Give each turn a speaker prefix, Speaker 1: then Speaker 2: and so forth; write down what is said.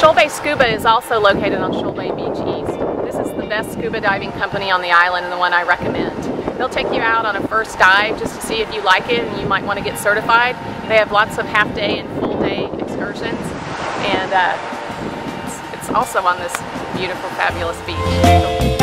Speaker 1: Shoal Bay Scuba is also located on Shoal Bay Beach East. This is the best scuba diving company on the island and the one I recommend. They'll take you out on a first dive just to see if you like it and you might want to get certified. They have lots of half-day and full-day excursions, and it's also on this beautiful, fabulous beach.